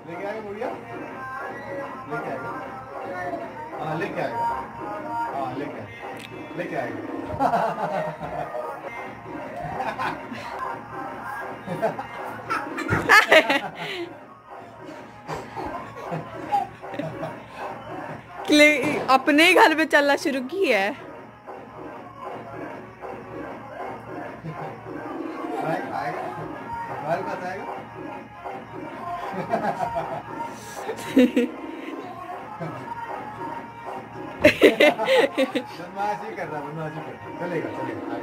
लेके आएगा बुढ़िया, लेके आएगा, हाँ लेके आएगा, हाँ लेके आएगा। अपने ही घर पे चलना शुरू की है। बदमाशी कर रहा, बदमाशी कर, चलेगा चलेगा।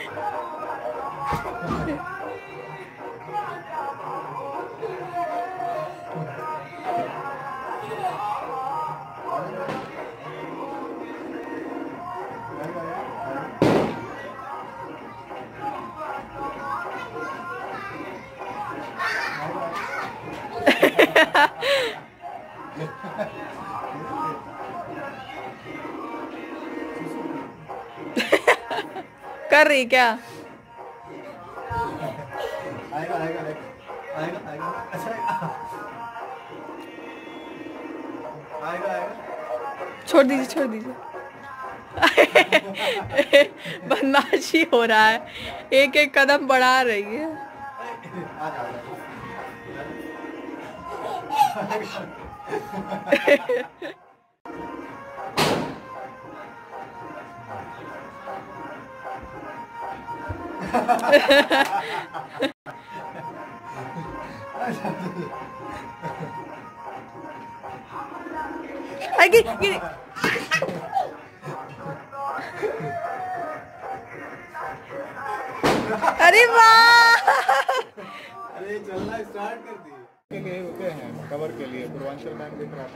कर रही क्या? आएगा आएगा आएगा आएगा, अच्छा आएगा आएगा। छोड़ दीजिए छोड़ दीजिए। बदमाशी हो रहा है, एक एक कदम बढ़ा रही है। अरे वाह! अरे चलना स्टार्ट कर दी। गए होते हैं कवर के लिए, पूर्वांचल बैंक दिख रहा था।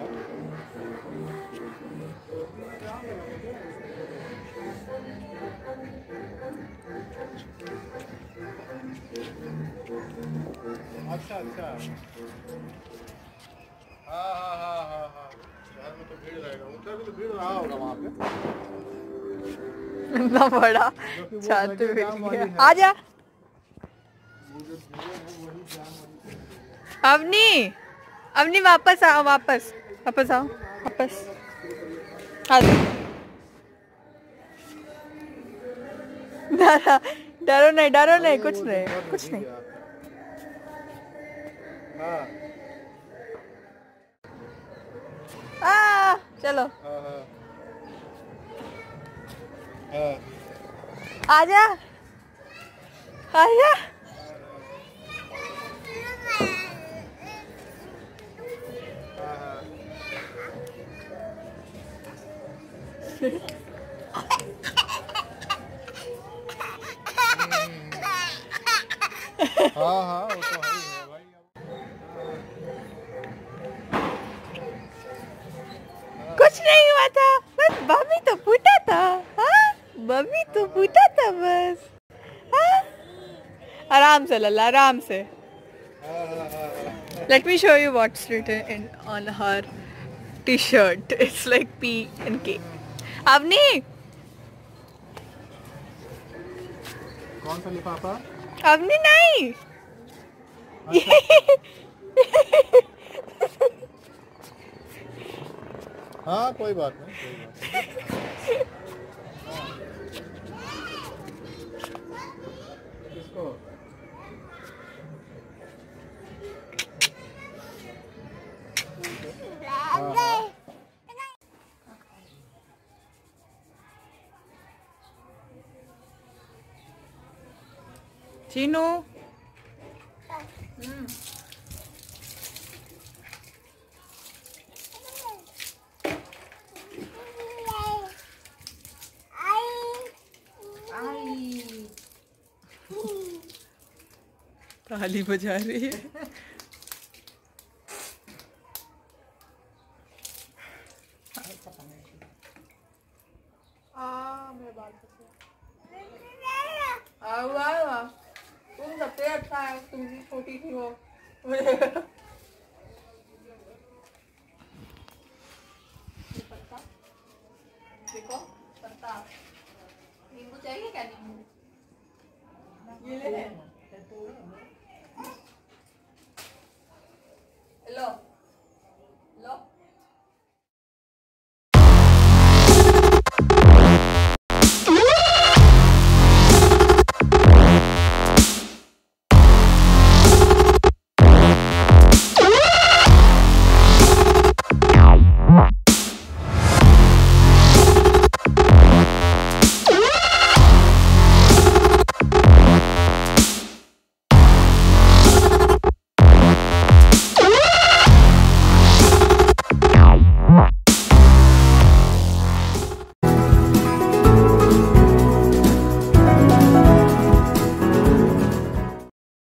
अच्छा अच्छा, हाँ हाँ हाँ हाँ हाँ, शहर में तो भीड़ रहेगा, उधर भी तो भीड़ रहा होगा वहाँ पे। इतना बड़ा छात्र आजा। अवनी अवनी वापस आओ, वापस वापस आओ, वापस आ जाओ। डरो नहीं, डरो नहीं, कुछ नहीं कुछ नहीं। चलो आजा आजा। हाँ हाँ वो तो है भाई। कुछ नहीं हुआ था, बस बम्मी तो फूटा था। हाँ बम्मी तो फूटा था बस। हाँ? आराम से लल्ला, आराम से। Let me show you what's written on her T-shirt. It's like P and K. Avni. कौन सा लिफाफा? अवनी नहीं। हाँ कोई बात नहीं, किसको? चीनू ताली बजा रही है। तुम सबसे अच्छा है, तुम भी छोटी थी वो।